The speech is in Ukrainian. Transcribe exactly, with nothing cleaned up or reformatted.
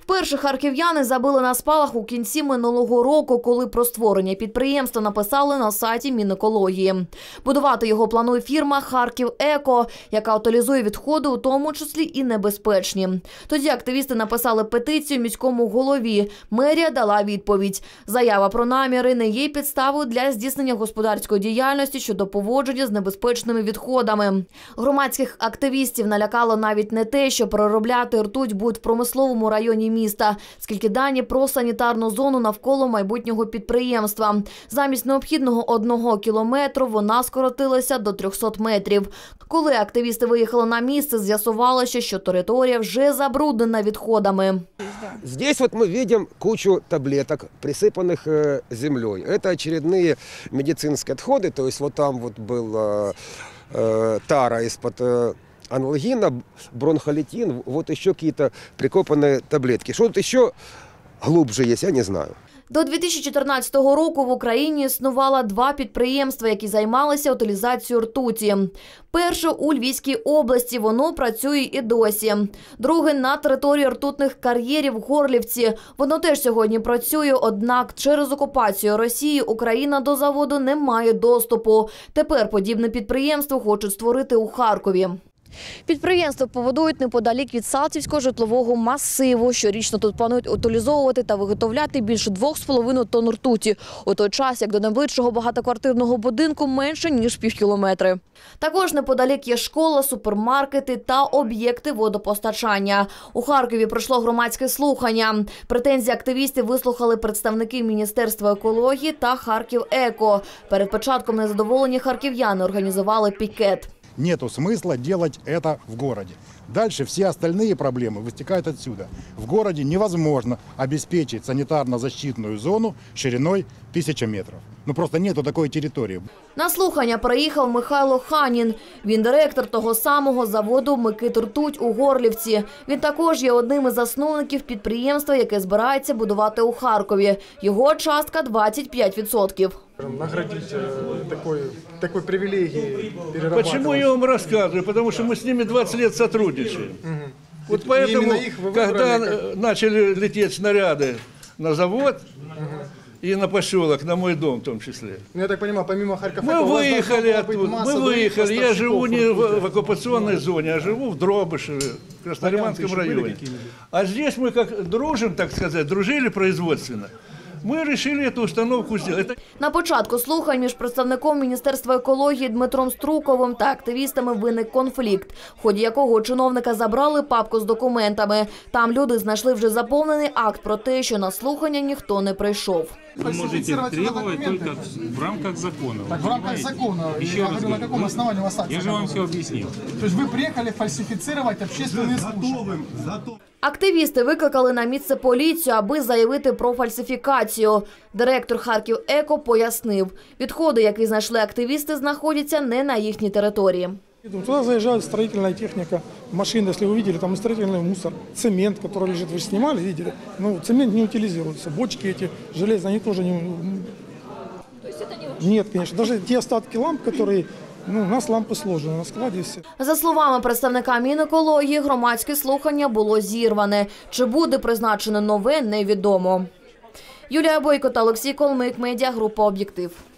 Вперше харків'яни забили на спалах у кінці минулого року, коли про створення підприємства написали на сайті Мінекології. Будувати його планує фірма «Харків-Еко», яка утилізує відходи, у тому числі і небезпечні. Тоді активісти написали петицію міському голові. Мерія дала відповідь. Заява про наміри не є підставою для здійснення господарської діяльності щодо поводження з небезпечними відходами. Громадських активістів налякало навіть не те, що переробляти ртуть будуть в промисловому районі міста, скільки дані про санітарну зону навколо майбутнього підприємства. Замість необхідного одного кілометру вона скоротилася до трьохсот метрів. Коли активісти виїхали на місце, з'ясувалося, що територія вже забруднена відходами. Здесь вот мы видим кучу таблеток, присыпанных э, землей. Это очередные медицинские отходы, то есть вот там вот был э, э, тара из-под э, аналгина, бронхолитин, вот еще какие-то прикопанные таблетки. Что тут еще глубже есть, я не знаю. До дві тисячі чотирнадцятого року в Україні існувало два підприємства, які займалися утилізацією ртуті. Перше у Львівській області, воно працює і досі. Друге на території ртутних кар'єрів в Горлівці. Воно теж сьогодні працює, однак через окупацію Росії Україна до заводу не має доступу. Тепер подібне підприємство хочуть створити у Харкові. Підприємство побудують неподалік від Салтівського житлового масиву. Щорічно тут планують утилізовувати та виготовляти більше двох з половиною тонн ртуті. У той час, як до найближчого багатоквартирного будинку менше, ніж півкілометри. Також неподалік є школа, супермаркети та об'єкти водопостачання. У Харкові пройшло громадське слухання. Претензії активістів вислухали представники Міністерства екології та «Харків-Еко». Перед початком незадоволені харків'яни організували пікет. Нету смысла делать это в городе. Дальше все остальные проблемы вытекают отсюда. В городе невозможно обеспечить санитарно-защитную зону шириной тысяча метров. Ну просто нету такої території. На слухання приїхав Михайло Ханін. Він директор того самого заводу «Микит-Ртуть» у Горлівці. Він також є одним із засновників підприємства, яке збирається будувати у Харкові. Його частка – двадцять п'ять відсотків. Наградить такой, такой привилегией перерабатывать. Почему я вам рассказываю? Потому что мы с ними двадцать лет сотрудничаем. Угу. Вот поэтому, когда как... начали лететь снаряды на завод, угу. и на поселок, на мой дом в том числе. Ну, я так понимаю, помимо Харькова... Мы выехали оттуда, мы выехали. Я живу не в, в оккупационной зоне, а живу в Дробышеве, в Краснолиманском районе. А здесь мы как дружим, так сказать, дружили производственно. Ми вирішили цю установку зробити. На початку слухань між представником Міністерства екології Дмитром Струковим та активістами виник конфлікт, в ході якого у чиновника забрали папку з документами. Там люди знайшли вже заповнений акт про те, що на слухання ніхто не прийшов. Вы можете требовать только в рамках закона. Так, в рамках закона. Еще я раз говорю, на каком основании у вас акция? Я же вам все объяснил. То есть вы приехали фальсифицировать общественные слушания? Активісти викликали на місце поліцію, аби заявити про фальсифікацію. Директор «Харків-Еко» пояснив, відходи, які знайшли активісти, знаходяться не на їхній території. Туда заезжает строительная техника, машины, если вы видели, там и строительный мусор, цемент, который лежит, вы же снимали, видели? Ну, цемент не утилизируется, бочки эти железные, они тоже не... То есть это не... Нет, конечно, даже те остатки ламп, которые... Ну, у нас лампи сложені, на складі всі. За словами представника Мінекології, громадське слухання було зірване. Чи буде призначено нове, невідомо. Юлія Бойко та Олексій Колмик, медіагрупа «Об'єктив».